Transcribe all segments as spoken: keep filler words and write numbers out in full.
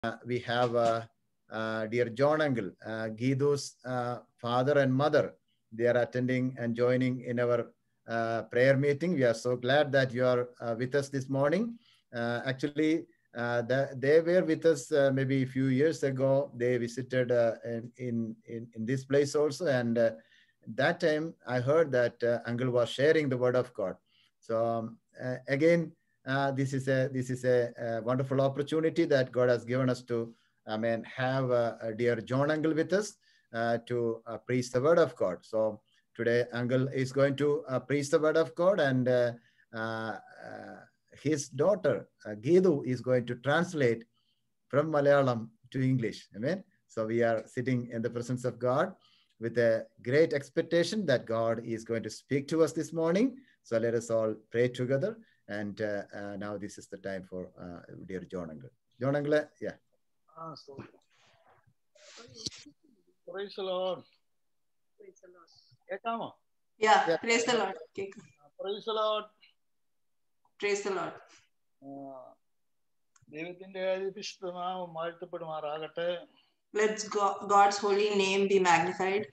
Uh, we have uh, uh, dear John Uncle, uh, Guido's uh, father and mother. They are attending and joining in our uh, prayer meeting. We are so glad that you are uh, with us this morning. Uh, actually, uh, the, they were with us uh, maybe a few years ago. They visited uh, in, in, in this place also. And uh, that time I heard that uh, Uncle was sharing the word of God. So um, uh, again, uh, this is a this is a, a wonderful opportunity that God has given us to, I mean, have uh, a dear John Uncle with us uh, to uh, preach the word of God. So today, Uncle is going to uh, preach the word of God, and uh, uh, his daughter uh, Geedu is going to translate from Malayalam to English. Amen. So we are sitting in the presence of God with a great expectation that God is going to speak to us this morning. So let us all pray together. And uh, uh, now this is the time for uh, dear John Uncle. John Uncle, yeah. Ah, so. Praise the Lord. Praise the Lord. Ekamo? Yeah, Yeah. praise the Lord. Okay. Praise the Lord. Praise the Lord. ദൈവത്തിന്റെ വിശുദ്ധനാമം വാഴ്ത്തപ്പെടുമാറാകട്ടെ. Let's go, God's holy name be magnified.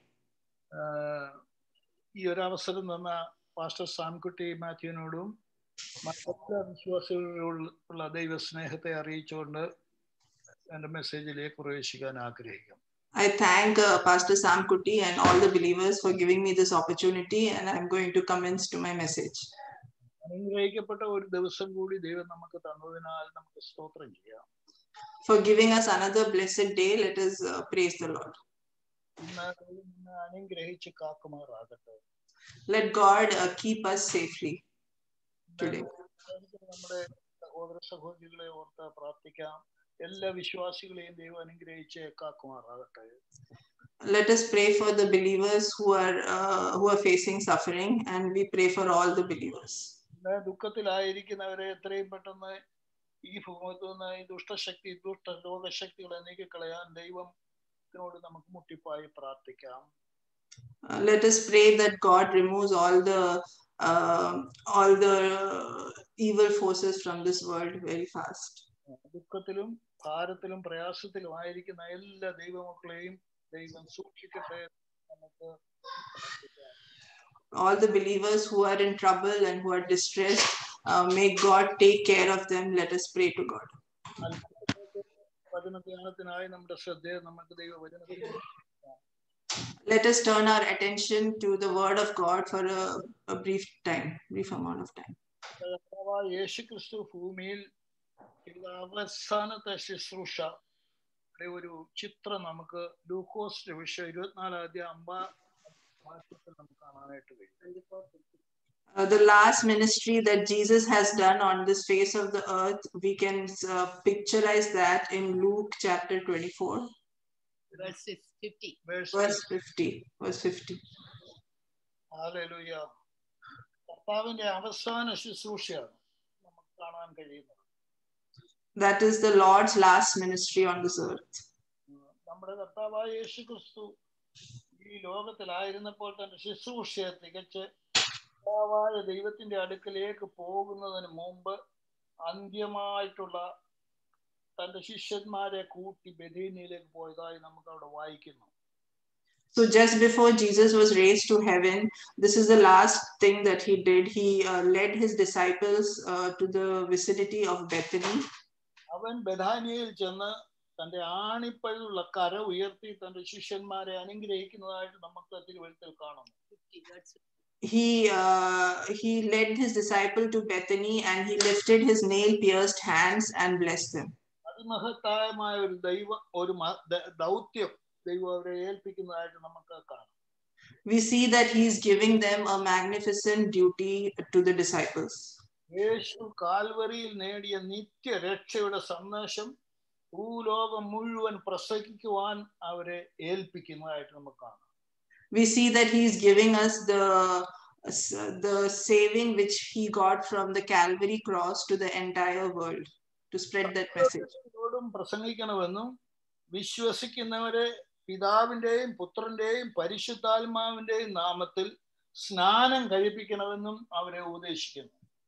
ഈ ഒരു അവസരം തന്ന pastor Samkutty മാത്യുവിനോടും മറ്റെല്ലാ വിശ്വാസികളുള്ള ദൈവ സ്നേഹത്തെ അറിയിച്ചുകൊണ്ട് എന്റെ മെസ്സേജിലേക്ക് പ്രവേശിക്കാൻ ആഗ്രഹിക്കും. I thank uh, Pastor Sam Kuti and all the believers for giving me this opportunity, and I'm going to commence to my message. അനുഗ്രഹിക്കപ്പെട്ട ഒരു ദിവസം കൂടി ദൈവം നമുക്ക് തന്നതിനാൽ നമുക്ക് സ്തോത്രം ചെയ്യാം. For giving us another blessed day, let us uh, praise the Lord. ഇന്ന് അനുഗ്രഹിച്ച് കാക്കുമാറാകട്ടെ. Let God uh, keep us safely today. നമ്മുടെ സഹോദര സഹോദരികളെ ഓർത്ത് പ്രാർത്ഥിക്കാം. എല്ലാ വിശ്വാസികളെയും ദൈവം അനുഗ്രഹിച്ച് കാക്കുമാറാകട്ടെ. Let us pray for the believers who are uh, who are facing suffering, and we pray for all the believers. ദുഃഖത്തിലായിരിക്കുന്നവരെ എത്രയും പെട്ടെന്ന് ഈ ഭൂമിയിൽ നിന്ന് ഈ ദുഷ്ടശക്തി ദുഷ്ട ലോകശക്തികളെ നീക്കിക്കളയാൻ ദൈവത്തിനോട് നമുക്ക് മുട്ടിപ്പായി പ്രാർത്ഥിക്കാം. Uh, let us pray that God removes all the uh, all the evil forces from this world very fast. ദുഃഖത്തിലും ഭാരത്തിലും പ്രയാസത്തിലും ആയിരിക്കുന്ന എല്ലാ ദൈവമക്കളെയും ദൈവം സൂക്ഷിക്കട്ടെ. നമുക്ക് all the believers who are in trouble and who are distressed, uh, may God take care of them. Let us pray to God. Let us turn our attention to the word of God for a, a brief time, brief amount of time. അവസാനത്തെ ശുശ്രൂഷ ഒരു ചിത്രം നമുക്ക് ലൂക്കോസ് വിഷയം ഇരുപത്തിനാലാം അധ്യായം അമ്പത് Uh, the last ministry that Jesus has done on this face of the earth, we can uh, picturize that in Luke chapter twenty-four. Verse fifty. Verse fifty. Verse fifty. Hallelujah. കർത്താവിന്റെ അവസാന ശുശ്രൂഷയാണ് നമുക്ക് കാണാൻ കഴിയുന്നത്. That is the Lord's last ministry on this earth. നമ്മുടെ കർത്താവായ യേശുക്രിസ്തു ഈ ലോകത്തിലായിരുന്നപ്പോൾ തന്റെ ശുശ്രൂഷയെ തികച്ച് കർത്താവായ ദൈവത്തിന്റെ അടുക്കലേക്ക് പോകുന്നതിന് മുമ്പ് അന്ത്യമായിട്ടുള്ള തന്റെ ശിഷ്യന്മാരെ കൂട്ടി ബെഥേനിയയിലേക്ക് പോയതായി നമുക്ക് അവിടെ വായിക്കുന്നു. So just before Jesus was raised to heaven, this is the last thing that he did. He uh, led his disciples uh, to the vicinity of Bethany. അവൻ ബെഥാനിയയിൽ ചെന്ന് തന്റെ ആണിപ്പഴുള്ള കര ഉയർത്തി തന്റെ ശിഷ്യന്മാരെ അനുഗ്രഹിക്കുന്നതായിട്ട് നമുക്ക് തിരുവെഴുത്തിൽ കാണുന്നു. He uh, he led his disciple to Bethany and he lifted his nail-pierced hands and blessed them. അതിമഹത്തായമായ ഒരു ദൈവ ഒരു ദൗത്യം ദൈവം അവരെ ഏൽപ്പിക്കുന്നതായിട്ട് നമുക്ക് കാണാം. We see that he is giving them a magnificent duty to the disciples. യേശു കാൽവരിയിൽ നേടിയ നിത്യരക്ഷയുടെ സന്ദേശം ഭൂലോകം മുഴുവൻ പ്രസംഗിക്കുവാൻ അവരെ ഏൽപ്പിക്കുന്നതായിട്ട് നമുക്ക് കാണാം. We see that he is giving us the the saving which he got from the Calvary cross to the entire world to spread that message. പ്രസംഗിക്കണമെന്നും വിശ്വസിക്കുന്നവരെ പിതാവിന്റെയും പുത്രന്റെയും പരിശുദ്ധാത്മാവിന്റെയും നാമത്തിൽ സ്നാനം കഴിപ്പിക്കണമെന്നും അവരെ ഉപദേശിക്കുന്നു.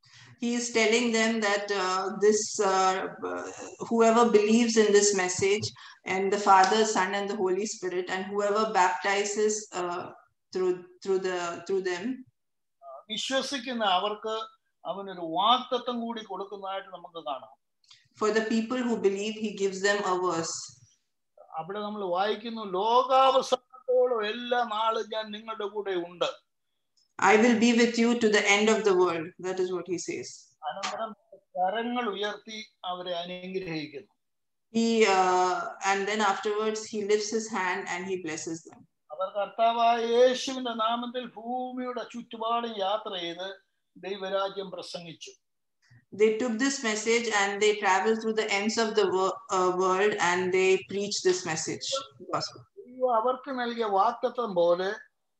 He is telling them that uh, this uh, uh, whoever believes in this message and the Father, Son, and the Holy Spirit, and whoever baptizes uh, through through the through them, വിശ്വസിക്കുന്ന അവർക്ക് അവനൊരു വാഗ്ദത്തം കൂടി കൊടുക്കുന്നതായിട്ട് നമുക്ക് കാണാം. for the people who believe, he gives them a verse. അവിടെ നമ്മൾ വായിക്കുന്നു, ലോകാവസാനത്തോളം എല്ലാ നാളും ഞാൻ നിങ്ങളുടെ കൂടെ ഉണ്ട്. I will be with you to the end of the world. That is what he says. അനന്തരം കരങ്ങൾ ഉയർത്തി അവരെ അനുഗ്രഹിക്കുന്നു. He uh, and then afterwards he lifts his hand and he blesses them. അവർ കർത്താവായ യേശുവിന്റെ നാമത്തിൽ ഭൂമിയുടെ ചുറ്റുപാടും യാത്ര ചെയ്ത് ദൈവരാജ്യം പ്രസംഗിച്ചു. They took this message and they traveled through the ends of the wor uh, world and they preached this message. Gospel. അവർക്ക് നൽകിയ വാഗ്ദത്തം പോലെ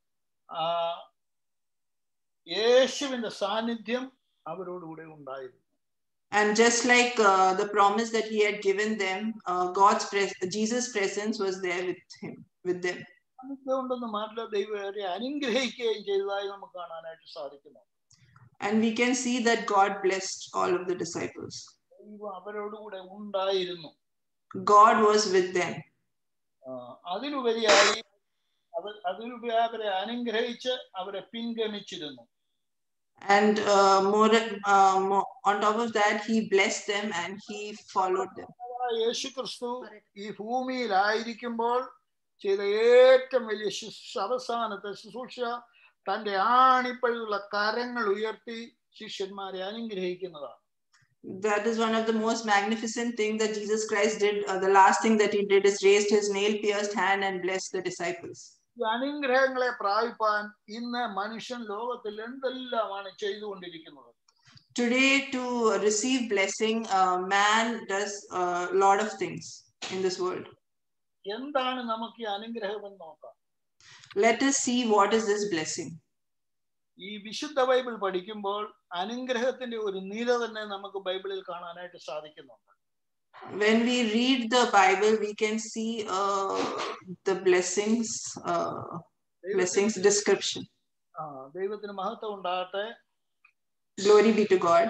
യേശുവിന്റെ സാന്നിധ്യം അവരോടുകൂടെ ഉണ്ടായിരുന്നു. And just like uh, the promise that he had given them, uh, God's pres Jesus' presence was there with him, with them. അതുകൊണ്ടൊന്ന് മാത്രമല്ല, ദൈവം അവരെ അനുഗ്രഹിക്കുകയും ചെയ്തതായി നമുക്ക് കാണാനായിട്ട് സാധിക്കുന്നു. And we can see that God blessed all of the disciples. ദൈവം അവരോടുകൂടെ ഉണ്ടായിരുന്നു. God was with them. അതിലുപരിയായി അവർ അതിലുപരി അവരെ അനുഗ്രഹിച്ച് അവരെ പിൻഗമിച്ചിരുന്നു. And uh, more, uh, more on top of that, he blessed them and he followed them. യേശു ക്രിസ്തു ഈ ഭൂമിയിലായിരിക്കുമ്പോൾ ചെയ്ത ഏറ്റവും വലിയ അവസാനത്തെ ശുശ്രൂഷ തന്റെ ആണിപ്പഴുള്ള കരങ്ങൾ ഉയർത്തി ശിഷ്യന്മാരെ അനുഗ്രഹിക്കുന്നതാണ്. That is one of the most magnificent things that Jesus Christ did. Uh, the last thing that he did is raised his nail-pierced hand and blessed the disciples. അനുഗ്രഹങ്ങളെ പ്രാപിപ്പാൻ ഇന്ന് മനുഷ്യൻ ലോകത്തിൽ എന്തെല്ലാമാണ് ചെയ്തുകൊണ്ടിരിക്കുന്നത്. Today, to receive blessing, uh, man does a lot of things in this world. എന്താണ് നമുക്ക് ഈ അനുഗ്രഹം എന്ന് നോക്കാം. Let us see what is this blessing. ഈ വിശുദ്ധ ബൈബിൾ പഠിക്കുമ്പോൾ അനുഗ്രഹത്തിന്റെ ഒരു നിര തന്നെ നമുക്ക് ബൈബിളിൽ കാണാനായിട്ട് സാധിക്കുന്നുണ്ട്. When we read the Bible, we can see uh, the blessings, uh, blessings description. ദൈവത്തിന് മഹത്വം ഉണ്ടാകട്ടെ. Glory be to God.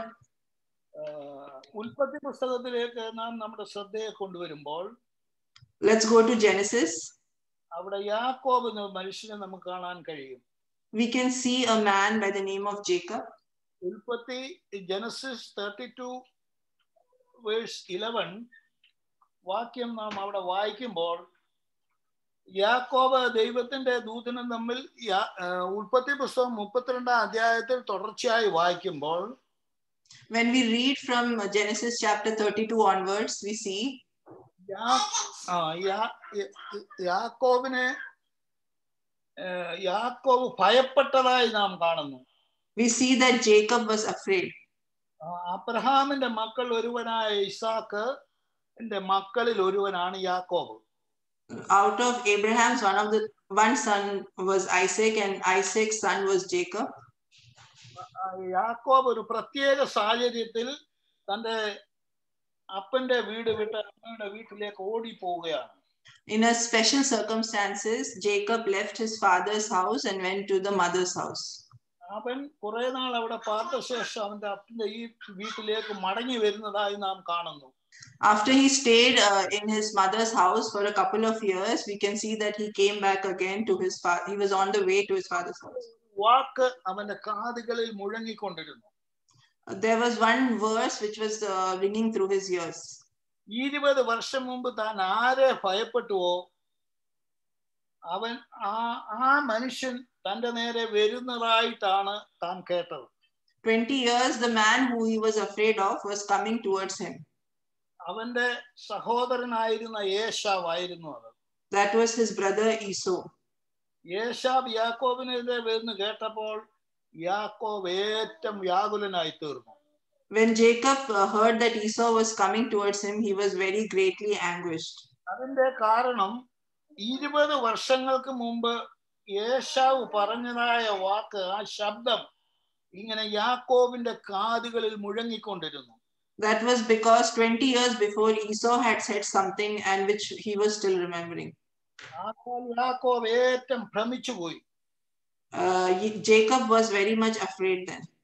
ഉൽപ്പത്തി പുസ്തകത്തിലേക്ക് നാം നമ്മുടെ ശ്രദ്ധയെ കൊണ്ടുവരുമ്പോൾ, let's go to Genesis. അവിടെ യാക്കോബ് എന്ന മനുഷ്യനെ നമുക്ക് കാണാൻ കഴിയും. We can see a man by the name of Jacob. ഉൽപ്പത്തി Genesis thirty-two verse eleven വാക്യം നാം അവിടെ വായിക്കുമ്പോൾ, യാക്കോബ് ദൈവത്തിന്റെ ദൂതനും തമ്മിൽ ഉൽപ്പത്തി പുസ്തകം മുപ്പത്തിരണ്ടാം അധ്യായത്തിൽ തുടർച്ചയായി വായിക്കുമ്പോൾ, when we read from Genesis chapter thirty-two onwards, we see യാക്കോബിനെ യാക്കോബ് ഭയപ്പെട്ടതായി നാം കാണുന്നു. We see that Jacob was afraid. അബ്രഹാമിന്റെ മക്കൾ ഒരുവനായ ഇസാക്ക് എന്റെ മക്കളിൽ ഒരുവനാണ് യാക്കോബ്. Out of Abraham's one of the one son was Isaac and Isaac's son was Jacob. യാക്കോബ് ഒരു പ്രത്യേക സാഹചര്യത്തിൽ തന്റെ അപ്പന്റെ വീട് വിട്ട് അമ്മയുടെ വീട്ടിലേക്ക് ഓടി പോവുകയാണ്. In a special circumstances, Jacob left his father's house and went to the mother's house. അവൻ കുറെ നാൾ അവിടെ പാർത്ത ശേഷം അവന്റെ അപ്പന്റെ ഈ വീട്ടിലേക്ക് മടങ്ങി വരുന്നതായി നാം കാണുന്നു. After he stayed uh, in his mother's house for a couple of years, we can see that he came back again to his father. He was on the way to his father's house. വാക്ക് അവന്റെ കാതുകളിൽ മുഴങ്ങിക്കൊണ്ടിരുന്നു. There was one verse which was uh, ringing through his ears. ഇരുപത് വർഷം മുമ്പ് താൻ ആരെ ഭയപ്പെട്ടുവോ അവൻ ആ ആ മനുഷ്യൻ തന്റെ നേരെ വരുന്നതായിട്ടാണ് താൻ കേട്ടത്. twenty years the man who he was afraid of was coming towards him. അവന്റെ സഹോദരനായിരുന്ന ഏശാവ് ആയിരുന്നു അത്. That was his brother Esau. ഏശാവ് യാക്കോബിനെതിരെ വരുന്നു കേട്ടപ്പോൾ യാക്കോബ് ഏറ്റവും വ്യാകുലനായി തീർന്നു. When Jacob uh, heard that Esau was coming towards him, he was very greatly anguished. അതിന്റെ കാരണം ഇരുപത് വർഷങ്ങൾക്ക് മുമ്പ് ഏശാവ് പറഞ്ഞതായ വാക്ക്, ആ ശബ്ദം ഇങ്ങനെ യാക്കോബിന്റെ കാതുകളിൽ മുഴങ്ങിക്കൊണ്ടിരുന്നു. That was because twenty years before Esau had said something and which he was still remembering. യാക്കോബ് ഏറ്റവും ഭ്രമിച്ചു പോയി. Uh, Jacob was very much afraid then.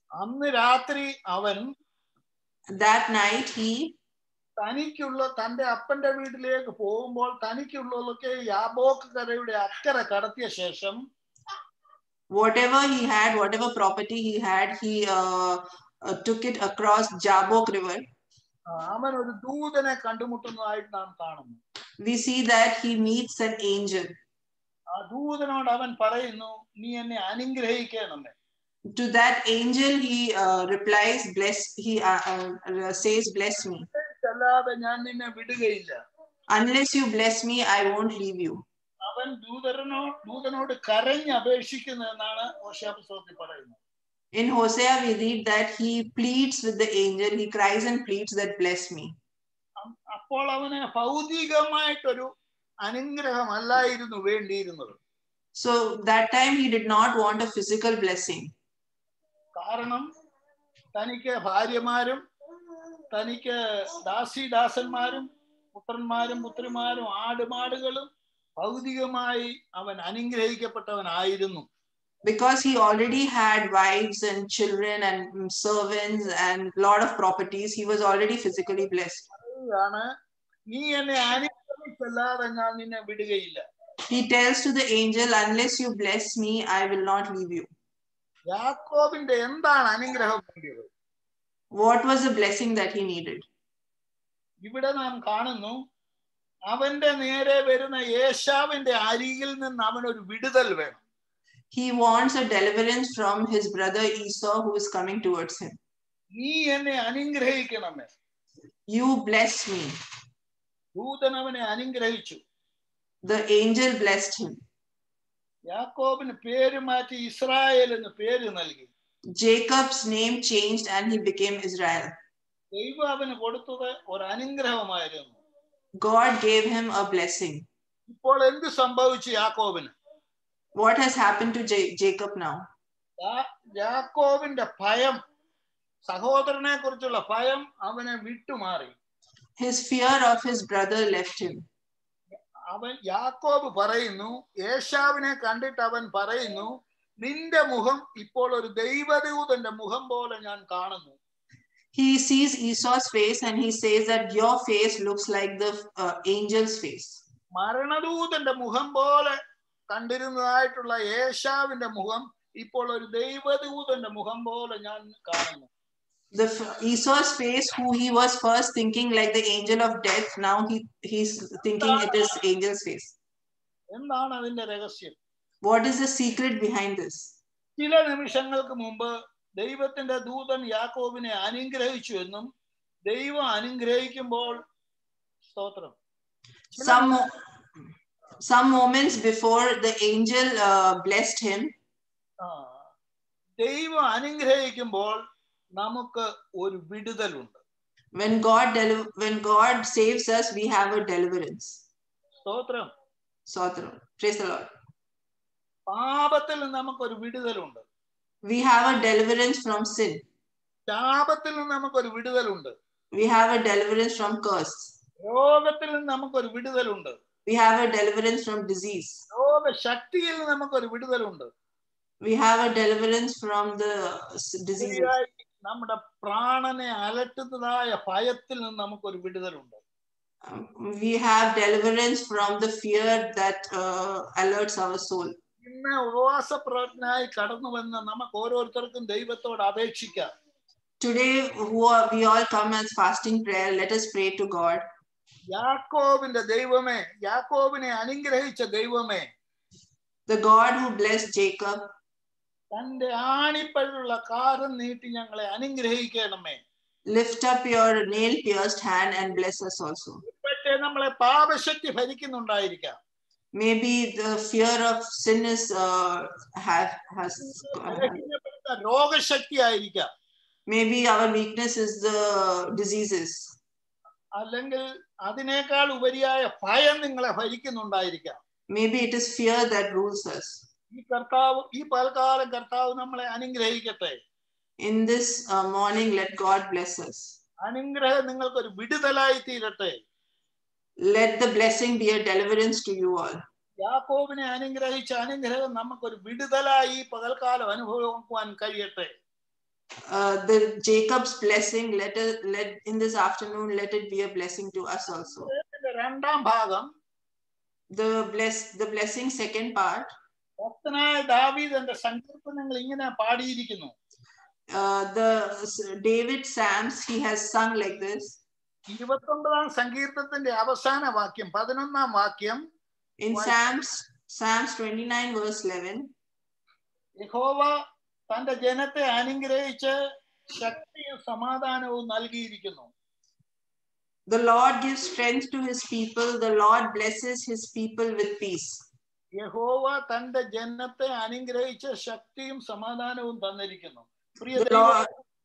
അന്ന് രാത്രി അവൻ That night he, തനിക്കുള്ള തന്റെ അപ്പന്റെ വീട്ടിലേക്ക് പോകുമ്പോൾ തനിക്കുള്ളതൊക്കെ യാബോക്ക് കരയുടെ അക്കരെ കടത്തിയ ശേഷം whatever he had, whatever property he had, he uh, uh, took it across Jabbok River. അവൻ ഒരു ദൂതനെ കണ്ടുമുട്ടുന്നതായിട്ട് നാം കാണുന്നു. We see that he meets an angel. ആ ദൂതനോട് അവൻ പറയുന്നു, നീ എന്നെ അനുഗ്രഹിക്കണമേ. To that angel he uh, replies, bless, he uh, uh, says, bless me. അല്ലാതെ ഞാൻ നിന്നെ വിടുകയില്ല. Unless you bless me, I won't leave you. അവൻ ദൂതനോ ദൂതനോട് കരഞ്ഞ് അപേക്ഷിക്കുന്നു എന്നാണ് ഹോശേയ പുസ്തകത്തിൽ പറയുന്നത്. In Hosea we read that he pleads with the angel, he cries and pleads that bless me. അപ്പോൾ അവന് ഭൗതികമായിട്ടൊരു അനുഗ്രഹമല്ലായിരുന്നു വേണ്ടിയിരുന്നത്. So that time he did not want a physical blessing. കാരണം തനിക്ക് ഭാര്യമാരും തനിക്ക് ദാസിദാസന്മാരും പുത്രന്മാരും പുത്രിമാരും ആടുമാടുകളും ഭൗതികമായി അവൻ അനുഗ്രഹിക്കപ്പെട്ടവനായിരുന്നു. Because he already had wives and children and servants and lot of properties, he was already physically blessed. നീ എന്നെ അനുഗ്രഹിച്ചല്ലാതെ ഞാൻ നിന്നെ വിടുകയില്ല. He tells to the angel, unless you bless me, I will not leave you. യാക്കോബിന്റെ എന്താണ് അനുഗ്രഹം വേണ്ടിയത്? What was the blessing that he needed? ഇവിടെ നാം കാണുന്നു, അവന്റെ നേരെ വരുന്ന ഏശാവിന്റെ അരികിൽ നിന്ന് അവനൊരു വിടുതൽ വേണം. He wants a deliverance from his brother Esau who is coming towards him. നീ എന്നെ അനുഗ്രഹിക്കണമേ. You bless me. ദൂതൻ അവനെ അനുഗ്രഹിച്ചു. The angel blessed him. യാക്കോബിന് പേര് മാറ്റി ഇസ്രായേൽ എന്ന് പേര് നൽകി. Jacob's name changed and he became Israel. ദൈവം അവന് കൊടുത്തത് ഒരു അനുഗ്രഹമായിരുന്നു. God gave him a blessing. ഇപ്പോൾ എന്ത് സംഭവിച്ചു യാക്കോബിന്? What has happened to J Jacob now? യാക്കോബിന്റെ ഭയം, സഹോദരനെ കുറിച്ചുള്ള ഭയം അവനെ വിട്ടുമാറി. His fear of his brother left him. അവൻ യാക്കോബ് പറയുന്നു, ഏശാവിനെ കണ്ടിട്ട് അവൻ പറയുന്നു, നിന്റെ മുഖം ഇപ്പോൾ ഒരു ദൈവദൂതന്റെ മുഖം പോലെ ഞാൻ കാണുന്നു. He sees Esau's face and he says that your face looks like the uh, angel's face. മരണദൂതന്റെ മുഖം പോലെ കണ്ടിരുന്നതായിട്ടുള്ള ഏശാവിന്റെ മുഖം ഇപ്പോൾ ഒരു ദൈവദൂതന്റെ മുഖം പോലെ ഞാൻ കാണുന്നു. The Esau's face, who he was first thinking like the angel of death, now he he's thinking it is angel's face. എന്താണ് അതിന്റെ രഹസ്യം? What is the secret behind this? ചില നിമിഷങ്ങൾക്ക് മുമ്പ് ദൈവത്തിന്റെ ദൂതൻ യാക്കോബിനെ അനുഗ്രഹിച്ചു എന്നും ദൈവം അനുഗ്രഹിക്കുമ്പോൾ സ്തോത്രം some some moments before the angel uh, blessed him. ദൈവം അനുഗ്രഹിക്കുമ്പോൾ നമുക്ക് ഒരു വിടുതലുണ്ട്. When God when God saves us, we have a deliverance. സ്തോത്രം. സ്തോത്രം. Praise the Lord. പാപത്തിൽ നിന്ന് നമുക്ക് ഒരു വിടുതലുണ്ട്. We have a deliverance from sin. ശാപത്തിൽ നിന്ന് നമുക്ക് ഒരു വിടുതലുണ്ട്. We have a deliverance from curse. രോഗത്തിൽ നിന്ന് നമുക്ക് ഒരു വിടുതലുണ്ട്. We have a deliverance from disease. രോഗശക്തിയിൽ നിന്ന് നമുക്ക് ഒരു വിടുതലുണ്ട്. We have a deliverance from the diseases. നമ്മുടെ പ്രാണനെ അലട്ടുന്നതായ ഭയത്തിൽ നിന്ന് നമുക്ക് ഒരു വിടുതലുണ്ട്. We have deliverance from the fear that uh, alerts our soul. ഇന്ന് ഉപവാസ പ്രാർത്ഥനയായി കടന്നു വന്ന നമുക്ക് ഓരോരുത്തർക്കും ദൈവത്തോട് അപേക്ഷിക്കാം. Today who are, we all come as fasting prayer. Let us pray to God. യാക്കോബിന്റെ ദൈവമേ, യാക്കോബിനെ അനുഗ്രഹിച്ച ദൈവമേ, the God who blessed Jacob, തന്റെ ആണിപ്പഴുള്ള കാരം നീട്ടി ഞങ്ങളെ അനുഗ്രഹിക്കണമേ. lift up your nail pierced hand and bless us also. ഇപ്പോഴത്തെ നമ്മളെ പാപശക്തി ഭരിക്കുന്നുണ്ടായിരിക്കാം. Maybe the fear of sin is uh, have has uh, രോഗശക്തി ആയിരിക്കാം. Maybe our weakness is the diseases. അല്ലെങ്കിൽ അതിനേക്കാൾ ഉപരിയായ ഭയം നിങ്ങളെ ഭരിക്കുന്നുണ്ടായിരിക്കാം. Maybe it is fear that rules us. ഈ കർത്താവ് ഈ പൽക്കാലം കർത്താവ് നമ്മളെ അനുഗ്രഹിക്കട്ടെ. In this uh, morning, let God bless us. അനുഗ്രഹം നിങ്ങൾക്ക് ഒരു വിടുതലായി തീരട്ടെ. Let the blessing be a deliverance to you all. യാക്കോബിനെ അനുഗ്രഹിച്ച അനുഗ്രഹം നമുക്കൊരു വിടുതലായി പകൽക്കാലം അനുഭവിക്കുവാൻ കഴിയട്ടെ. uh, the Jacob's blessing, let us, let in this afternoon, let it be a blessing to us also. ഇതിന്റെ രണ്ടാം ഭാഗം The bless, the blessing second part, ഭക്തനായ ദാവീദ് എന്റെ സങ്കീർത്തനങ്ങൾ ഇങ്ങനെ പാടിയിരിക്കുന്നു. uh, the David Psalms, he has sung like this. ഇരുപത്തൊമ്പതാം സങ്കീർത്തനത്തിന്റെ അവസാന വാക്യം പതിനൊന്നാം വാക്യം In Psalms, Psalms twenty-nine verse eleven, യഹോവ തന്റെ ജനത്തെ അനുഗ്രഹിച്ച് ശക്തിയും സമാധാനവും നൽകിയിരിക്കുന്നു. the Lord gives strength to his people, the Lord blesses his people with peace. യഹോവ തന്റെ ജനത്തെ അനുഗ്രഹിച്ച് ശക്തിയും സമാധാനവും തന്നിരിക്കുന്നു. പ്രിയ The Lord,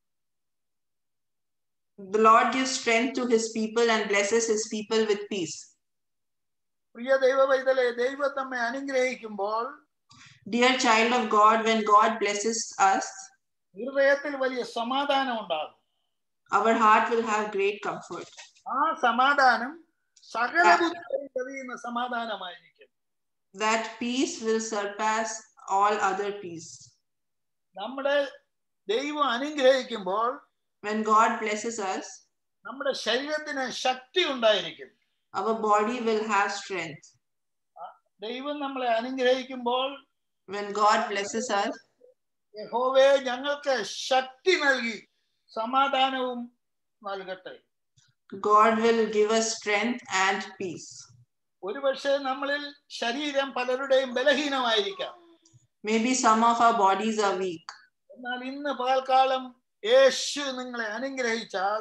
the Lord gives strength to his people and blesses his people with peace. പ്രിയ ദൈവവൈതലേ, ദൈവം നമ്മെ അനുഗ്രഹിക്കുമ്പോൾ Dear child of God, when God blesses us, ഹൃദയത്തിൽ വലിയ സമാധാനം ഉണ്ടാകും. our heart will have great comfort. ആ സമാധാനം സകല ബുദ്ധിയും കവിയുന്ന സമാധാനമായിരിക്കും. That peace will surpass all other peace. നമ്മുടെ ദൈവം അനുഗ്രഹിക്കുമ്പോൾ When God blesses us, നമ്മുടെ ശരീരത്തിന് ശക്തി ഉണ്ടായിരിക്കും. our body will have strength. ദൈവം നമ്മളെ അനുഗ്രഹിക്കുമ്പോൾ When God blesses us, യഹോവേ ഞങ്ങൾക്ക് ശക്തി നൽകി സമാധാനവും നൽകട്ടെ. God will give us strength and peace. ഒരുപക്ഷെ നമ്മളിൽ ശരീരം പലരുടെയും ബലഹീനമായിരിക്കാം. Maybe some of our bodies are weak. എന്നാൽ ഇന്ന് പകൽക്കാലം യേശു നിങ്ങളെ അനുഗ്രഹിച്ചാൽ,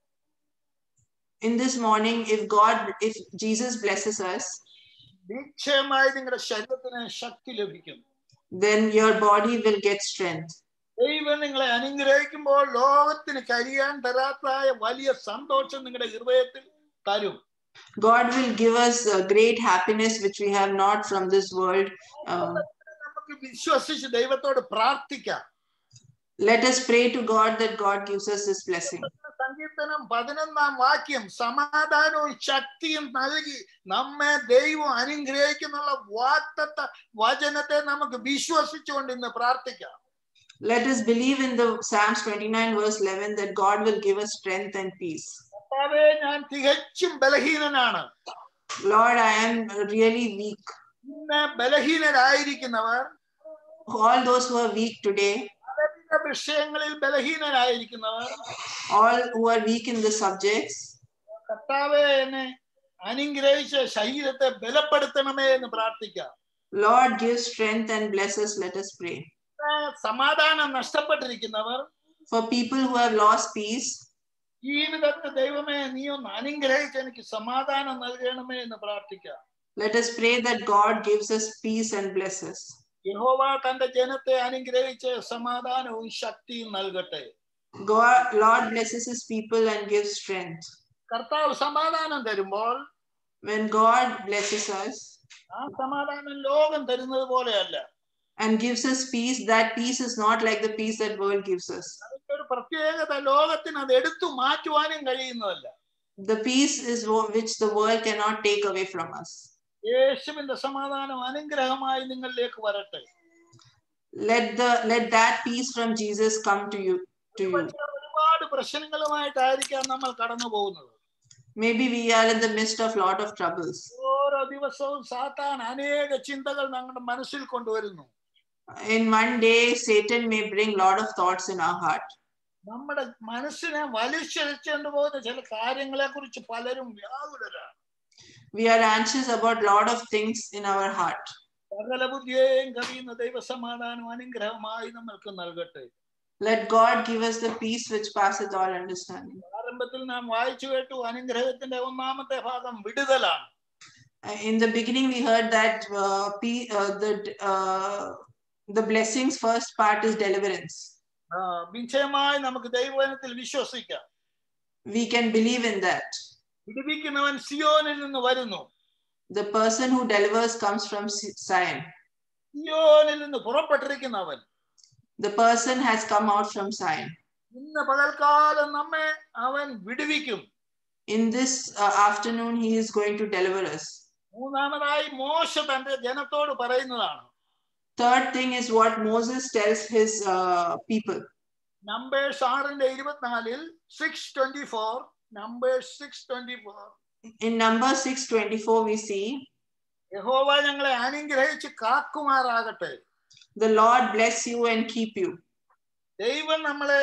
In this morning, if God, if Jesus blesses us, നിശ്ചയമായി നിങ്ങളുടെ ശരീരത്തിന് ശക്തി ലഭിക്കും. then your body will get strength. ദൈവം നിങ്ങളെ അനുഗ്രഹിക്കുമ്പോൾ ലോകത്തിന് കഴിയാൻ തരാത്തായ വലിയ സന്തോഷം നിങ്ങളുടെ ഹൃദയത്തിൽ തരും. God will give us a great happiness which we have not from this world. Um, നമുക്ക് വിശ്വസിച്ച് ദൈവത്തോട് പ്രാർത്ഥിക്കാം. let us pray to God that God gives us this blessing. സങ്കീർത്തനം പതിനൊന്നാം വാക്യം സമാധാനവും ശക്തിയും നൽകി നമ്മെ ദൈവം അനുഗ്രഹിക്കുന്നുള്ള വാഗ്ദത്ത വചനത്തെ നമുക്ക് വിശ്വസിച്ചുകൊണ്ട് ഇന്ന് പ്രാർത്ഥിക്കാം. Let us believe in the Psalms twenty-nine verse eleven that God will give us strength and peace. കർത്താവേ, ഞാൻ തികച്ചും ബലഹീനനാണ്. Lord, I am really weak. ഇന്ന് ബലഹീനരായിരിക്കുന്നവർ, All those who are weak today, പലവിധ വിഷയങ്ങളിൽ ബലഹീനരായിരിക്കുന്നവർ, all who are weak in the subjects, കർത്താവേ എന്നെ അനുഗ്രഹിച്ച ശരീരത്തെ ബലപ്പെടുത്തണമേ എന്ന് പ്രാർത്ഥിക്കാം. Lord, give strength and bless us. Let us pray. സമാധാനം നഷ്ടപ്പെട്ടിരിക്കുന്നവർ, For people who have lost peace, ജീവിതത്തെ ദൈവമേ നീ ഒന്ന് അനുഗ്രഹിച്ച് എനിക്ക് സമാധാനം നൽകണമേ എന്ന് പ്രാർത്ഥിക്കാം. let us pray that God gives us peace and bless us. യഹോവ തന്റെ ജനത്തെ അനുഗ്രഹിച്ച് സമാധാനവും ശക്തിയും നൽകട്ടെ. God, Lord blesses his people and gives strength. കർത്താവ് സമാധാനം തരുമ്പോൾ When God blesses us ആ സമാധാനം ലോകം തരുന്നത് പോലെയല്ല. and gives us peace, that peace is not like the peace that world gives us. അതിന്റെ ഒരു പ്രത്യേകത ലോകത്തിന് അത് എടുത്തു മാറ്റുവാനും കഴിയുന്നതല്ല. The peace is wo- which the world cannot take away from us. യേശുവിന്റെ സമാധാനം അനുഗ്രഹമായി നിങ്ങളിലേക്ക് വരട്ടെ. Let the let that peace from Jesus come to you to you. ഒരുപാട് പ്രശ്നങ്ങളുമായിട്ടായിരിക്കാം നമ്മൾ കടന്നു പോകുന്നത്. Maybe we are in the midst of lot of troubles. ഓരോ ദിവസവും സാത്താൻ അനേക ചിന്തകൾ നമ്മുടെ മനസ്സിൽ കൊണ്ടുവരുന്നു. In one day, Satan may bring lot of thoughts in our heart. നമ്മുടെ മനസ്സിനെ വലിച്ചെടുച്ചുകൊണ്ട് പോകുന്ന ചില കാര്യങ്ങളെ കുറിച്ച് പലരും വ്യാകുലരാണ്. We are anxious about lot of things in our heart. സകല ബുദ്ധിയെയും കവിയുന്ന ദൈവസമാധാനം അനുഗ്രഹമായി നമ്മൾക്ക് നൽകട്ടെ. Let God give us the peace which passeth all understanding. ആരംഭത്തിൽ നാം വായിച്ചു കേട്ടു അനുഗ്രഹത്തിന്റെ ഒന്നാമത്തെ ഭാഗം വിടുതലാണ്. In the beginning, we heard that uh, P, uh, the uh, the blessings first part is deliverance. ആ, നിശ്ചയമായി നമുക്ക് ദൈവവചനത്തിൽ വിശ്വസിക്കാം. We can believe in that. വിടുവിക്കുന്നവൻ സിയോനിൽ നിന്ന് വരുന്നു. The person who delivers comes from Zion. സിയോനിൽ നിന്ന് പുറപ്പെട്ടിരിക്കുന്നവൻ The person has come out from Zion. ഇന്ന് പകൽക്കാലം നമ്മെ അവൻ വിടുവിക്കും. In this uh, afternoon, he is going to deliver us. മൂന്നാമതായി മോശ തന്റെ ജനത്തോട് പറയുന്നതാണ്. Third thing is what Moses tells his uh, people. Numbers ആറിന്റെ ഇരുപത്തിനാലിൽ six twenty four Numbers six twenty four In Numbers six twenty-four, we see, യഹോവ ഞങ്ങളെ അനുഗ്രഹിച്ച് കാക്കുമാറാകട്ടെ. the Lord bless you and keep you. ദൈവം നമ്മളെ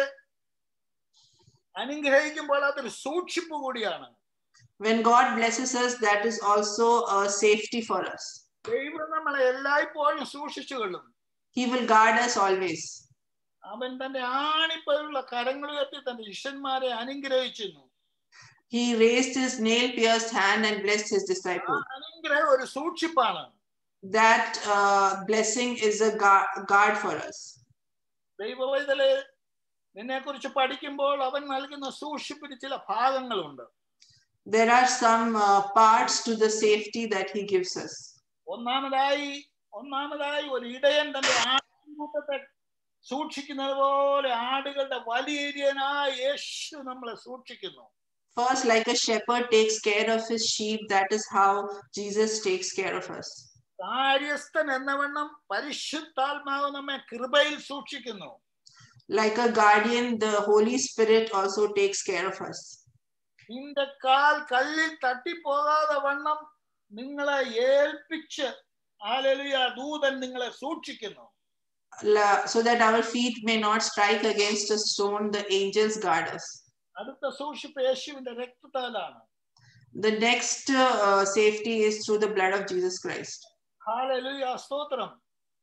അനുഗ്രഹിക്കുമ്പോൾ അതൊരു സൂക്ഷിപ്പ് കൂടിയാണ്. When God blesses us, that is also a safety for us. ദൈവം നമ്മളെ എല്ലായ്പ്പോഴും സൂക്ഷിച്ചു കൊള്ളും. He will guard us always. അവൻ തന്റെ ആണിപ്പലുള്ള കരങ്ങൾ ഉയർത്തി തന്റെ ശിഷ്യന്മാരെ അനുഗ്രഹിച്ചിരുന്നു. He raised his nail-pierced hand and blessed his disciples. അനുഗ്രഹം ഒരു സൂക്ഷിപ്പാണ്. That uh, blessing is a guard for us. ദൈവവൈതലെ നിന്നെ കുറിച്ച് പഠിക്കുമ്പോൾ അവൻ നൽകുന്ന സൂക്ഷിപ്പിന് ചില ഭാഗങ്ങളുണ്ട്. There are some uh, parts to the safety that he gives us. ഒന്നാമതായി ഒന്നാമതായി ഒരു ഇടയൻ തന്റെ ആടുകൂട്ടത്തെ സൂക്ഷിക്കുന്നത് പോലെ ആടുകളുടെ വലിയനായ യേശു നമ്മളെ സൂക്ഷിക്കുന്നു. First, like a shepherd takes care of his sheep, that is how Jesus takes care of us. കാര്യസ്ഥൻ എന്നവണ്ണം പരിശുദ്ധാത്മാവ് നമ്മെ കൃപയിൽ സൂക്ഷിക്കുന്നു. Like a guardian, the Holy Spirit also takes care of us. നിന്റെ കാൽ കല്ലിൽ തട്ടിപ്പോകാതെ വണ്ണം നിങ്ങളെ ഏൽപ്പിച്ച് ഹല്ലേലൂയ ദൂതൻ നിങ്ങളെ സൂക്ഷിക്കുന്നു. So that our feet may not strike against a stone, the angels guard us. അടുത്ത സൂക്ഷിപ്പ് യേശുവിന്റെ രക്തത്താലാണ്. The next uh, safety is through the blood of Jesus Christ. Hallelujah സ്തോത്രം.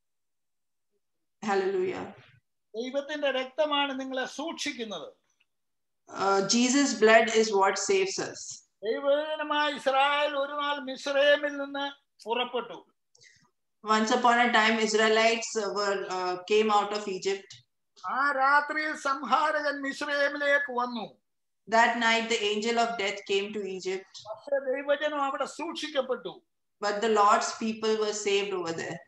Hallelujah. ദൈവത്തിന്റെ രക്തമാണ് നിങ്ങളെ സൂക്ഷിക്കുന്നത്. Uh, Jesus' blood is what saves us. ദൈവജനമായ ഇസ്രായേൽ ഒരു നാൾ മിസ്രയീമിൽ നിന്ന് പുറപ്പെട്ടു. Once upon a time, Israelites were uh, came out of Egypt. ആ രാത്രിയിൽ സംഹാരകൻ മിസ്രയീമിലേക്ക് വന്നു. That night, the angel of death came to Egypt. പക്ഷേ ദൈവജനം അവിടെ സൂക്ഷിക്കപ്പെട്ടു. But the Lord's people were saved over there.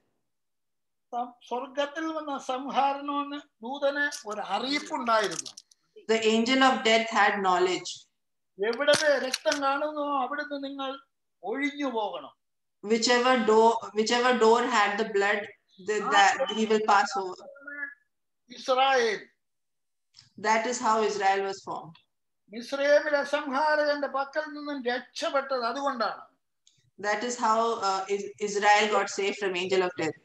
സ്വർഗത്തിൽ വന്ന സംഹാരനോന് ദൂതന് ഒരു അറിയിപ്പുണ്ടായിരുന്നു. The angel of death had knowledge. എവിടെ രക്തം കാണുന്നു അവിടുന്ന് നിങ്ങൾ ഒഴിഞ്ഞു പോകണം. Whichever door, whichever door had the blood, the, that he will pass over. Israel. That is how Israel was formed. മിസ്രയീമിലെ സംഹാരകന്റെ പക്കൽ നിന്നും രക്ഷപ്പെട്ടത് അതുകൊണ്ടാണ്. That is how uh, Israel got saved from angel of death.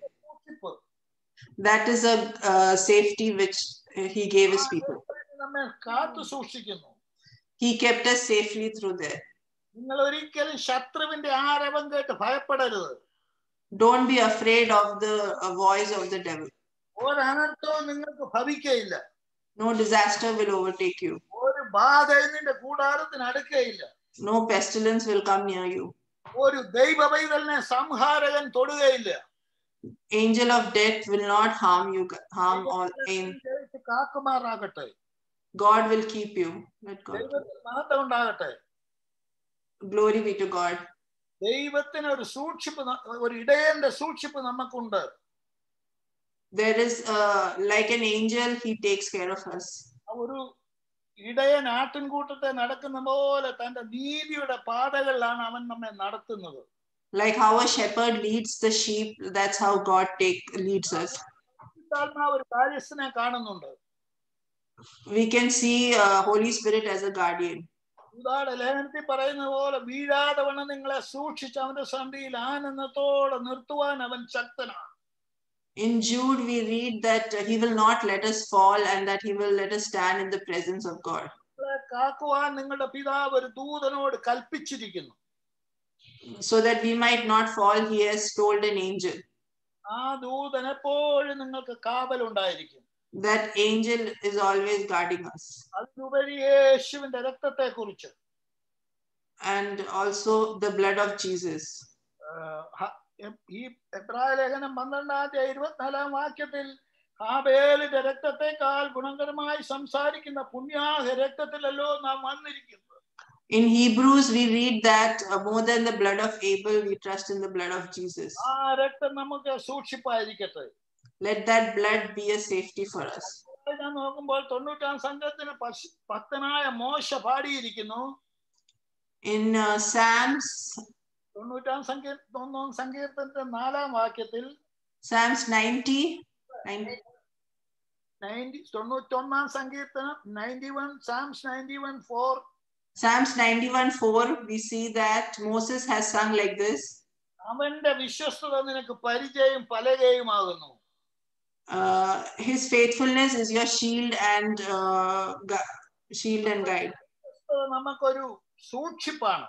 That is a uh, safety which he gave his people. നമ്മെ കാത്തു സൂക്ഷിക്കുന്നു. He kept us safely through there. നിങ്ങൾ ഒരിക്കലും ശത്രുവിന്റെ ആരവം കേട്ട് ഭയപ്പെടരുത്. Don't be afraid of the uh, voice of the devil. ഒരു അനർത്ഥവും നിങ്ങൾക്ക് ഭവിക്കയില്ല. No disaster will overtake you. ഒരു ബാധയും നിന്റെ കൂടാരത്തിന് അടുക്കയില്ല. No pestilence will come near you. ഒരു ദൈവപൈതലിനെ സംഹാരകൻ തൊടുകയില്ല. Angel of death will not harm you, harm all aim. കാക്കുമാറാകട്ടെ. God will keep you. Let God. ദൈവത്തിന് മഹത്വം ഉണ്ടാകട്ടെ. Glory be to God. ദൈവത്തിന് ഒരു സൂക്ഷിപ്പ്, ഒരു ഇടയന്റെ സൂക്ഷിപ്പ് നമുക്കുണ്ട്. There is uh, like an angel, he takes care of us. ഒരു ഇടയൻ ആട്ടിൻകൂട്ടത്തെ നടക്കുന്ന പോലെ തന്റെ നീതിയുടെ പാതകളിലാണ് അവൻ നമ്മെ നടത്തുന്നത്. Like how a shepherd leads the sheep, that's how God take leads us. ഒരു കാര്യസ്ഥനെ കാണുന്നുണ്ട്. We can see uh, Holy Spirit as a guardian. ലേഖനത്തിൽ പറയുന്ന പോലെ വീഴാതെ വണ്ണം നിങ്ങളെ സൂക്ഷിച്ച് അവന്റെ സന്ധിയിൽ ആനന്ദത്തോടെ നിർത്തുവാൻ അവൻ ശക്തനാണ്. In Jude, we read that he will not let us fall and that he will let us stand in the presence of God. കാക്കുവാൻ നിങ്ങളുടെ പിതാവ് ഒരു ദൂതനോട് കൽപ്പിച്ചിരിക്കുന്നു. So that we might not fall, he has told an angel. ആ ദൂതൻ എപ്പോഴും നിങ്ങൾക്ക് കാവലുണ്ടായിരിക്കും. That angel is always guarding us. അതിനുപരി യേശുവിന്റെ രക്തത്തെ കുറിച്ച് and also the blood of Jesus. ഈ എബ്രായ ലേഖനം പന്ത്രണ്ടാം ഇരുപത്തിനാലാം വാക്യത്തിൽ ഹാബേലിന്റെ രക്തത്തെക്കാൾ ഗുണകരമായി സംസാരിക്കുന്ന പുണ്യാഹ രക്തത്തിലല്ലോ നാം വന്നിരിക്കുന്നത്. In Hebrews, we read that uh, more than the blood of Abel, we trust in the blood of Jesus. ആ രക്തം നമുക്ക് സൂക്ഷിപ്പായിരിക്കട്ടെ. Let that blood be a safety for us. ഞാൻ നോക്കുമ്പോൾ തൊണ്ണൂറ്റാം സംഘത്തിന് ഭക്തനായ മോശ പാടിയിരിക്കുന്നു. In uh, Psalms, തൊണ്ണൂറ്റാം സങ്കീർത്തനം സങ്കീർത്തനത്തിന്റെ നാലാം വാക്യത്തിൽ Psalms ninety, നയൻറ്റി തൊണ്ണൂറ്റൊന്നാം സങ്കീർത്തനം ninety one Psalms ninety-one four. Psalms ninety-one four, we see that Moses has sung like this. അവന്റെ വിശ്വസ്തത നിനക്ക് പരിചയം പലകയുമാകുന്നു. Uh, his faithfulness is your shield and uh, shield and guide. നമുക്കൊരു സൂക്ഷിപ്പാണ്.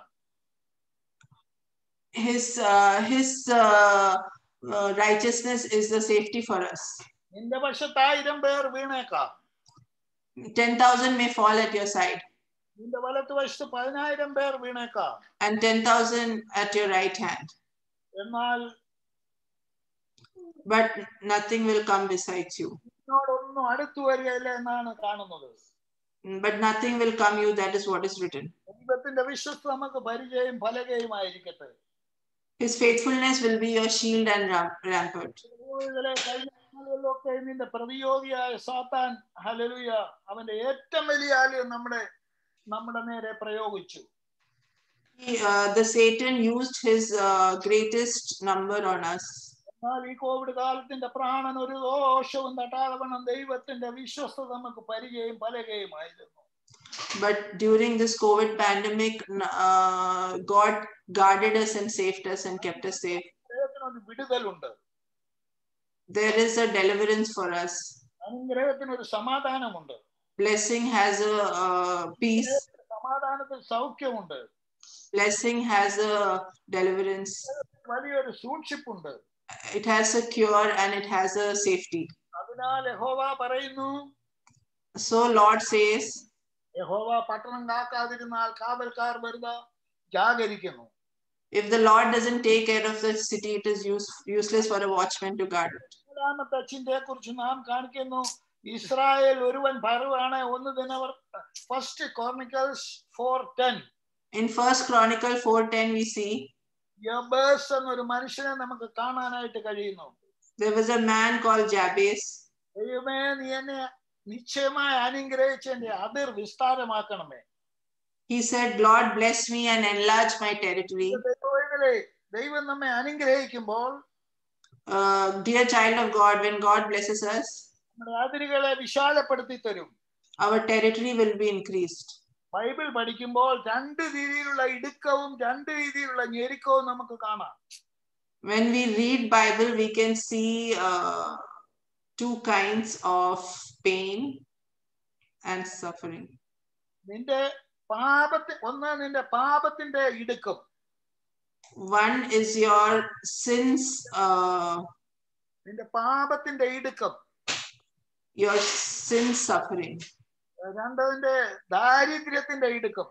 His uh, his uh, uh, righteousness is the safety for us. നിന്റെ പക്ഷത്ത് ആയിരം പേർ വീണേക്കാം. ten thousand may fall at your side. നിന്റെ വലത്ത് വശത്ത് പതിനായിരം പേർ വീണേക്കാം. And ten thousand at your right hand. എന്നാൽ but nothing will come besides you. നിന്നോടൊന്നും അടുത്തു വരികയില്ല എന്നാണ് കാണുന്നത്. But nothing will come you, that is what is written. ദൈവത്തിന്റെ വിശ്വസ്തത നമുക്ക് പരിചയം പലകയുമായിരിക്കട്ടെ. His faithfulness will be your shield and rampart. നിന്റെ പ്രതിയോഗിയായ സാത്താൻ ഹല്ലേലൂയ അവന്റെ ഏറ്റവും വലിയ ആലയം നമ്മുടെ നമ്മുടെ നേരെ പ്രയോഗിച്ചു. Uh, the Satan used his uh, greatest number on us. എന്നാൽ ഈ കോവിഡ് കാലത്തിന്റെ പ്രാണൻ ഒരു ദോഷവും തട്ടാതെ ദൈവത്തിന്റെ വിശ്വസ്തത നമുക്ക് പരിചയം പലകയുമായിരുന്നു. But during this COVID pandemic, uh, God guarded us and saved us and kept us safe. ദൈവത്തിനൊരു വിടുതലുണ്ട്. There is a deliverance for us. അനുഗ്രഹത്തിനൊരു സമാധാനമുണ്ട്. Blessing has a uh, peace. സമാധാനത്തിൽ സൗഖ്യമുണ്ട്. Blessing has a deliverance. വലിയൊരു സൂക്ഷിപ്പുണ്ട്. It has a cure and it has a safety. അതിനാൽ യഹോവ പറയുന്നു, so Lord says, യഹോവ പട്ടണം കാക്കാതിരുന്നാൽ കാവൽക്കാർ വെറുതെ ജാഗരിക്കുന്നു. If the Lord doesn't take care of the city, it is use, useless for a watchman to guard it. രണ്ടാമത്തെ ചിന്തയെക്കുറിച്ച് നാം കാണിക്കുന്നു. Israel ഒരുവൻ ഭരവാണ്. ഒന്ന് ദിനവർ first Chronicles four ten. In First Chronicle four ten we see യബേസ് എന്നൊരു മനുഷ്യനെ നമുക്ക് കാണാനായിട്ട് കഴിയുന്നു. There was a man called Jabez. ദൈവമേ നീ എന്നെ നിശ്ചയമായി അനുഗ്രഹിച്ച് എന്റെ അതിർ വിസ്താരമാക്കണമേ. He said, Lord bless me and enlarge my territory. ദൈവം നമ്മെ അനുഗ്രഹിക്കുമ്പോൾ, uh, dear child of God, when God blesses us, നമ്മുടെ അതിരുകളെ വിശാലപ്പെടുത്തി തരും. Our territory will be increased. Bible പഠിക്കുമ്പോൾ രണ്ട് രീതിയിലുള്ള ഇടുക്കവും രണ്ട് രീതിയിലുള്ള ഞെരുക്കവും നമുക്ക് കാണാം. When we read Bible, we can see uh, two kinds of pain and suffering. നിന്റെ പാപത്തെ ഒന്ന് നിന്റെ പാപത്തിന്റെ ഇടുക്കം. One is your sins. Uh, നിന്റെ പാപത്തിന്റെ ഇടുക്കം. Your sin suffering. രണ്ടതിന്റെ ദാരിദ്ര്യത്തിന്റെ ഇടുക്കം.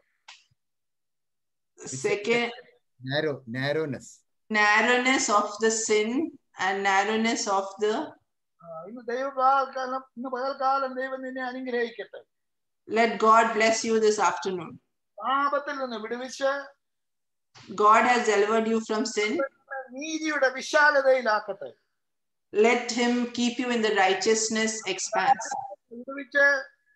Second, narrow narrowness. Narrowness of the sin and narrowness of the. ഇന്ന് ദൈവകാലം ഇന്ന് പകൽക്കാലം ദൈവം നിന്നെ അനുഗ്രഹിക്കട്ടെ. Let God bless you this afternoon. പാപത്തിൽ നിന്ന് വിടുവിച്ച് God has delivered you from sin. നീതിയുടെ വിശാലതയിലാക്കട്ടെ. Let him keep you in the righteousness expanse. വിടുവിച്ച്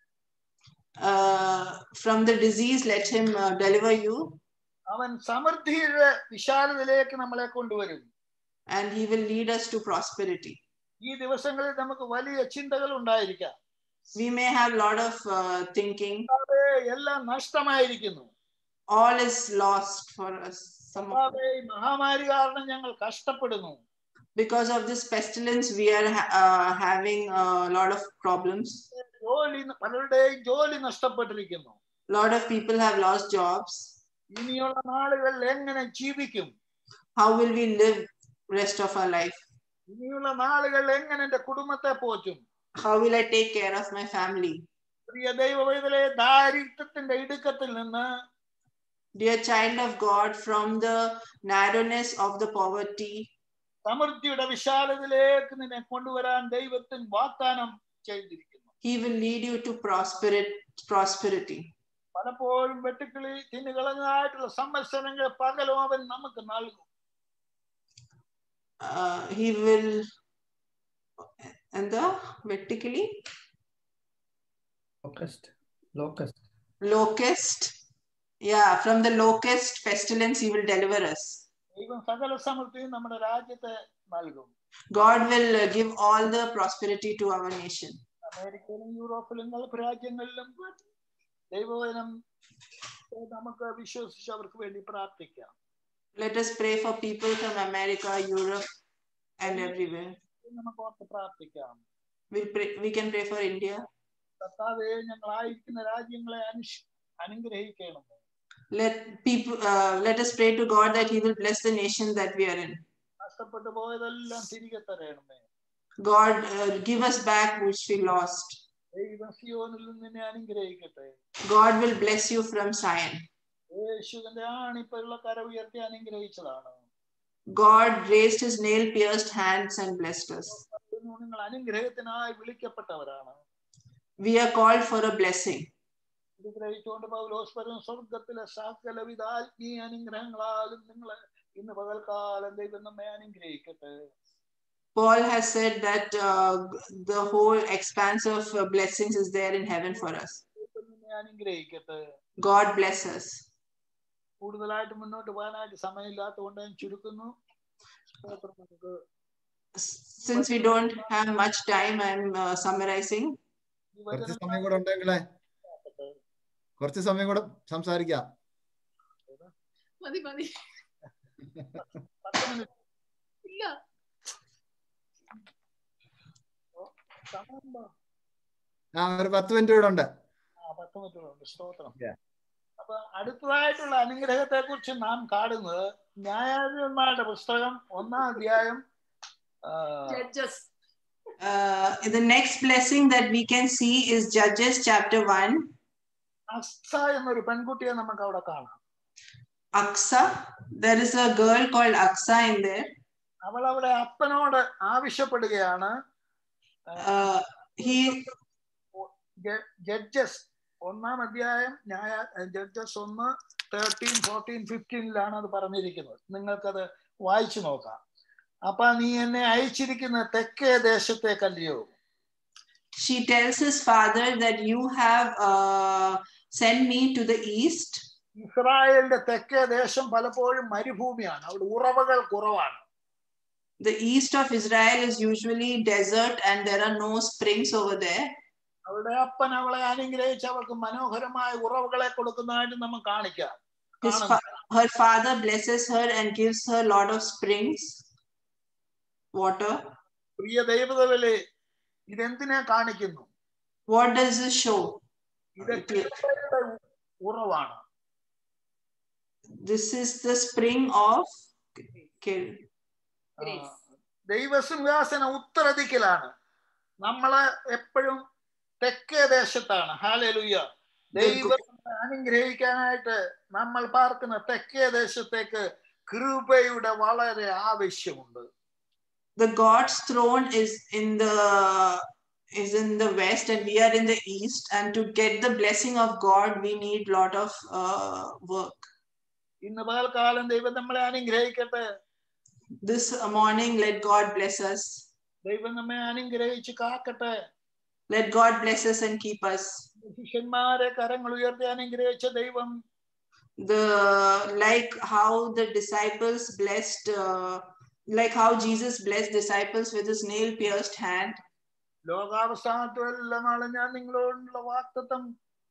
uh, from the disease, let him uh, deliver you. അവൻ സമൃദ്ധിയുടെ വിശാലതയിലേക്ക് നമ്മളെ കൊണ്ടുവരും. And he will lead us to prosperity. ഈ ദിവസങ്ങളിൽ നമുക്ക് വലിയ ചിന്തകൾ ഉണ്ടായിരിക്കാം. We may have a lot of uh, thinking. എല്ലാം നഷ്ടമായിരിക്കുന്നു. All is lost for us. Some of മഹാമാരി കാരണം ഞങ്ങൾ കഷ്ടപ്പെടുന്നു. Because of this pestilence, we are uh, having a lot of problems. ജോലി പലരുടെയും ജോലി നഷ്ടപ്പെട്ടിരിക്കുന്നു. Lot of people have lost jobs. ഇനിയുള്ള നാളുകളിൽ എങ്ങനെ ജീവിക്കും? How will we live rest of our life? ഇനിയുള്ള നാളുകളിൽ എങ്ങനെ എൻ്റെ കുടുംബത്തെ പോറ്റും? How will I take care of my family? പ്രിയ ദൈവവൈതലേ, ദാരിദ്ര്യത്തിന്റെ ഇടുക്കത്തിൽ നിന്ന്, dear child of God, from the narrowness of the poverty, സമൃദ്ധിയുടെ വിശാലതയിലേക്ക് നിന്നെ കൊണ്ടുവരാൻ ദൈവത്തിൻ വാഗ്ദാനം ചെയ്തിരിക്കുന്നു. He will lead you to prosperity. പലപ്പോഴും വെട്ടുക്കിളി തിന്നുകളഞ്ഞായിട്ടുള്ള സംവത്സരങ്ങൾ പകലും അവൻ നമുക്ക് നൽകും. Uh, he will, and the vertically locust locust locust yeah from the locust pestilence he will deliver us. ദൈവം സകല സമൃദ്ധിയും നമ്മുടെ രാജ്യത്തെ നൽകും. God will uh, give all the prosperity to our nation. അമേരിക്കയിലും യൂറോപ്പിലും ഗൾഫ് രാജ്യങ്ങളിലും ദൈവവചനം നമുക്ക് വിശ്വസിച്ച് അവർക്ക് വേണ്ടി പ്രാർത്ഥിക്കാം. Let us pray for people from America, Europe, and everywhere. നമുക്ക് ഓർത്ത് പ്രാർത്ഥിക്കാം. We pray, we can pray for India. കർത്താവേ, ഞങ്ങളായിരിക്കുന്ന രാജ്യങ്ങളെ അനുഗ്രഹിക്കണം. Let people uh, let us pray to God that He will bless the nation that we are in. നഷ്ടപ്പെട്ടു പോയതെല്ലാം തിരികെ തരണമേ. God, uh, give us back which we lost. ദൈവം സിയോനിൽ നിന്നെ അനുഗ്രഹിക്കട്ടെ. God will bless you from Zion. യേശുവിന്റെ ആണിപ്പുള്ള കര ഉയർത്തി അനുഗ്രഹിച്ചതാണ്. God raised His nail-pierced hands and blessed us. നിങ്ങൾ അനുഗ്രഹത്തിനായി വിളിക്കപ്പെട്ടവരാണ്. We are called for a blessing. ഇത് ഗ്രഹിച്ചുകൊണ്ട് പൗലോസ് പറയുന്നു, സ്വർഗ്ഗത്തിലെ സകലവിധ ആത്മീയ അനുഗ്രഹങ്ങളാലും നിങ്ങളെ ഇന്ന് പകൽക്കാലം ദൈവം നമ്മെ അനുഗ്രഹിക്കട്ടെ. Paul has said that uh, the whole expanse of uh, blessings is there in heaven for us. അനുഗ്രഹിക്കട്ടെ. God bless us. കൂടുതലായിട്ട് മുന്നോട്ട് പോകാനായിട്ട് സമയമില്ലാത്തതുകൊണ്ട് ഞാൻ ചുരുക്കുന്നു. Since we don't have much time, I'm uh, summarizing. കുറച്ച് സമയം കൂടെ ഉണ്ടെങ്കിലേ കുറച്ച് സമയം കൂടെ സംസാരിക്കാം. മതി മതി. ഇല്ല. ആ ഒരു പത്ത് മിനിറ്റ് കൂടെ ഉണ്ട്. പത്ത് മിനിറ്റ് കൂടെ ഉണ്ട്. സ്തോത്രം. അപ്പൊ അടുത്തതായിട്ടുള്ള അനുഗ്രഹത്തെ കുറിച്ച് നാം കാണുന്നത് ന്യായാധിപന്മാരുടെ പുസ്തകം ഒന്നാം അധ്യായം. Judges. Uh, the next blessing that we can see is Judges chapter one. അക്സ എന്നൊരു പെൺകുട്ടിയെ നമുക്ക് അവിടെ കാണാം. Aksa, there is a girl called Aksa in there. അവൾ അവിടെ അപ്പനോട് ആവശ്യപ്പെടുകയാണ്. Uh, he ജഡ്ജസ് ഒന്നാം അധ്യായം ന്യായ ജഡ്ജസ് ഒന്ന് തേർട്ടീൻ ഫോർട്ടീൻ ഫിഫ്റ്റീനിലാണ് അത് പറഞ്ഞിരിക്കുന്നത്. നിങ്ങൾക്കത് വായിച്ചു നോക്കാം. അപ്പൊ നീ എന്നെ അയച്ചിരിക്കുന്ന തെക്കേ ദേശത്തേക്കല്ലയോ? She tells his father that you have uh, sent me to the east. ഇസ്രായേലിന്റെ തെക്കേ ദേശം പലപ്പോഴും മരുഭൂമിയാണ്, അവിടെ ഉറവകൾ കുറവാണ്. The east of Israel is usually desert and there are no springs over there. അവളുടെ അപ്പൻ അവളെ അനുഗ്രഹിച്ച് അവൾക്ക് മനോഹരമായ ഉറവുകളെ കൊടുക്കുന്നതായിട്ട് നമുക്ക് കാണിക്കാം. His fa her father blesses her and gives her a lot of springs, water. പ്രിയ ദൈവതലേ, ഇതെന്തിനെ കാണിക്കുന്നു? What does this show? ഇത് ഉറവാണ്. This is the spring of ദൈവസിംഹാസന ഉത്തരദിക്കിലാണ്. നമ്മളെ എപ്പോഴും തെക്കേ ദേശത്താണ്. ഹല്ലേലൂയ. ദൈവം അനുഗ്രഹിക്കാനായിട്ട് നമ്മൾ പാർക്കുന്ന തെക്കേ ദേശത്തേക്ക് കൃപയുടെ വളരെ ആവശ്യമുണ്ട്. The God's throne is in the is in the west and we are in the east, and to get the blessing of God we need lot of uh, work. ഇന്ന് പകൽക്കാലം ദൈവം നമ്മളെ അനുഗ്രഹിക്കട്ടെ. This morning let God bless us. ദൈവം നമ്മെ അനുഗ്രഹിച്ച് കാക്കട്ടെ. Let God bless us and keep us. ശിഷ്യന്മാരെ കരങ്ങൾ ഉയർത്തി അനുഗ്രഹിച്ച ദൈവം, the like how the disciples blessed uh, like how Jesus blessed disciples with his nail pierced hand. ലോകാവസാനത്തും നാളെ ഞാൻ നിങ്ങളോടുള്ള വാഗ്ദത്തം,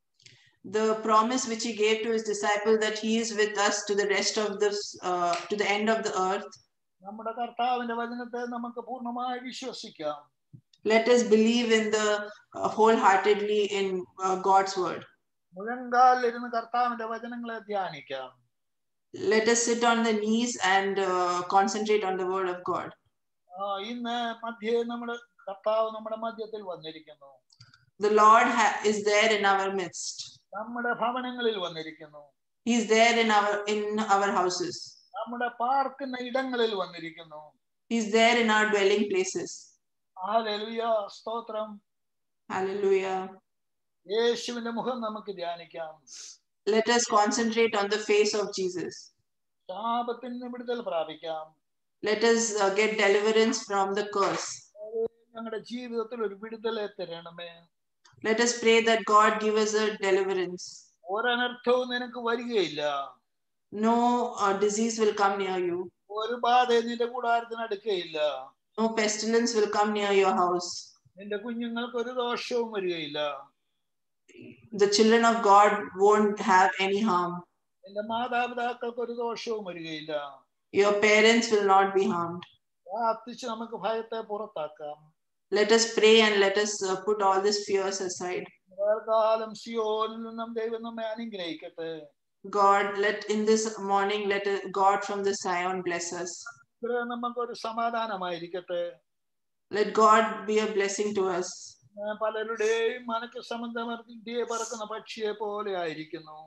the promise which he gave to his disciple that he is with us to the rest of this uh, to the end of the earth. നമ്മുടെ കർത്താവിന്റെ വചനത്തെ നമുക്ക് പൂർണ്ണമായി വിശ്വസിക്കാം. Let us believe in the uh, wholeheartedly in uh, God's word. മുഴങ്കാലിൽ ഇരുന്ന് കർത്താവിന്റെ വചനങ്ങളെ ധ്യാനിക്കാം. Let us sit on the knees and uh, concentrate on the word of God. ഇന്ന് മധ്യേ നമ്മുടെ കർത്താവ് നമ്മുടെ മധ്യത്തിൽ വന്നിരിക്കുന്നു. The Lord is there in our midst. നമ്മുടെ ഭവനങ്ങളിൽ വന്നിരിക്കുന്നു. He is there in our in our houses. നമ്മുടെ പാർക്കുന്ന ഇടങ്ങളിൽ വന്നിരിക്കുന്നു. He is there in our dwelling places. Hallelujah, സ്തോത്രം. Hallelujah. യേശുവിന്റെ മുഖം നമുക്ക് ധ്യാനിക്കാം. Let us concentrate on the face of Jesus. ശാപത്തിൽ നിന്ന് വിടുതൽ പ്രാപിക്കാം. Let us uh, get deliverance from the curse. ഞങ്ങളുടെ ജീവിതത്തിൽ ഒരു വിടുതൽ തരണമേ. Let us pray that God give us a deliverance. ഒരനർത്ഥവും നിനക്ക് വരികയില്ല. No uh, disease will come near you. ഒരു ബാധ നിന്റെ കൂടാരത്തിന് അടുക്കയില്ല. No pestilence will come near your house. നിന്റെ കുഞ്ഞുങ്ങൾക്ക് ഒരു ദോഷവും വരികയില്ല. The children of God won't have any harm. നിന്റെ മാതാപിതാക്കൾക്ക് ഒരു ദോഷവും വരികയില്ല. Your parents will not be harmed. പ്രാർത്ഥിച്ച് നമുക്ക് ഭയത്തെ പുറത്താക്കാം. Let us pray and let us uh, put all these fears aside. വേർകാലം സിയോനിൽ നിന്നും ദൈവം നമ്മെ അനുഗ്രഹിക്കട്ടെ. God, let in this morning, let uh, God from the Zion bless us. നമുക്കൊരു സമാധാനമായിരിക്കട്ടെ. Let God be a blessing to us. പലരുടെയും മനക്ക് സമുദ്രമധ്യേ പറക്കുന്ന പക്ഷിയെ പോലെ ആയിരിക്കുന്നു.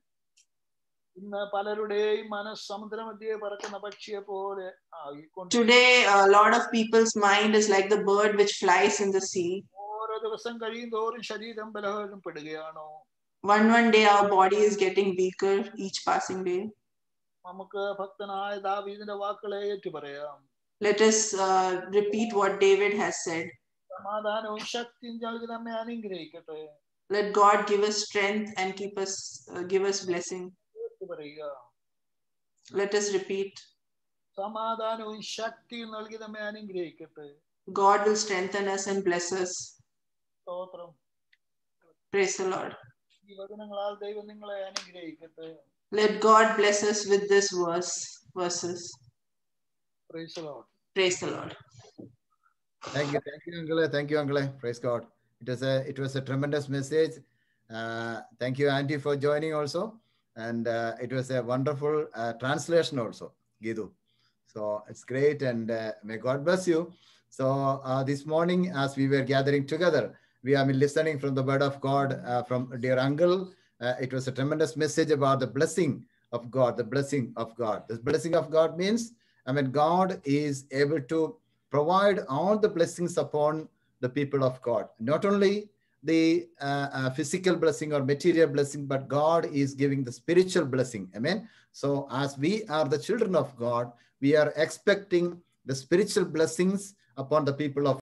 ഇന്ന് പലരുടെയും മനസ്സ് സമുദ്രമധ്യേ പറക്കുന്ന പക്ഷിയെ പോലെ ആയിക്കൊണ്ട്. Today, a lot of people's mind is like the bird which flies in the sea. ഓരോ ദിവസം കഴിയുന്തോറും ശരീരം ബലഹീനപ്പെടുകയാണോ? One one day our body is getting weaker each passing day. നമുക്ക് ഭക്തനായ ദാവീദിന്റെ വാക്കുകളെ ഏറ്റുപറയാം. Let us uh, repeat what David has said. സമാധാനവും ശക്തിയും നൽകി നമ്മെ അനുഗ്രഹിക്കട്ടെ. Let God give us strength and keep us, uh, give us blessing. ഏറ്റുപറയുക. Let us repeat. സമാധാനവും ശക്തിയും നൽകി നമ്മെ അനുഗ്രഹിക്കട്ടെ. God will strengthen us and bless us. സ്തോത്രം. Praise the Lord. ഈ വചനങ്ങളാൽ ദൈവം നിങ്ങളെ അനുഗ്രഹിക്കട്ടെ. Let God bless us with this verse, verses. Praise the Lord. Praise the Lord. Thank you, thank you, Uncle. Thank you, Uncle. Praise God. It was a it was a tremendous message. Uh, thank you, Auntie, for joining also, and uh, it was a wonderful uh, translation also, Gidu. So it's great, and uh, may God bless you. So uh, this morning, as we were gathering together, we have been listening from the word of God uh, from dear Uncle. Uh, it was a tremendous message about the blessing of God, the blessing of God. The blessing of God means, I mean, God is able to provide all the blessings upon the people of God. Not only the uh, uh, physical blessing or material blessing, but God is giving the spiritual blessing. Amen. So as we are the children of God, we are expecting the spiritual blessings upon the people of